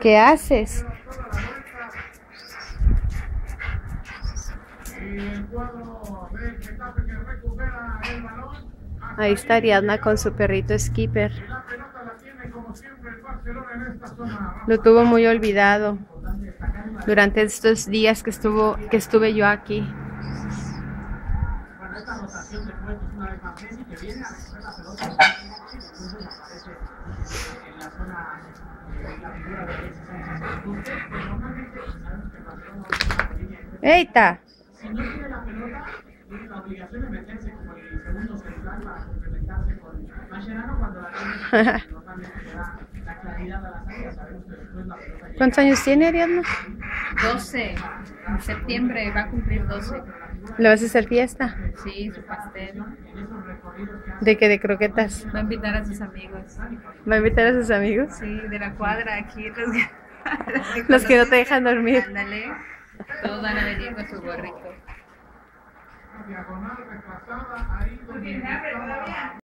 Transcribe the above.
¿Qué haces? Ahí está Ariadna con su perrito Skipper. Lo tuvo muy olvidado durante estos días que estuve yo aquí. ¡Eita! Si no tiene la pelota, tiene la obligación de meterse como el segundo central para complementarse con Mascherano cuando la tiene, normalmente le da la claridad a la salida. Sabemos que después la pelota. ¿Cuántos años tiene Ariadna? 12. En septiembre va a cumplir 12. ¿Le vas a hacer fiesta? Sí, su pastel. ¿De qué? ¿De croquetas? Va a invitar a sus amigos. ¿Va a invitar a sus amigos? Sí, de la cuadra aquí. Los que no te dejan dormir. Ándale. Todos van a venir con su gorrito.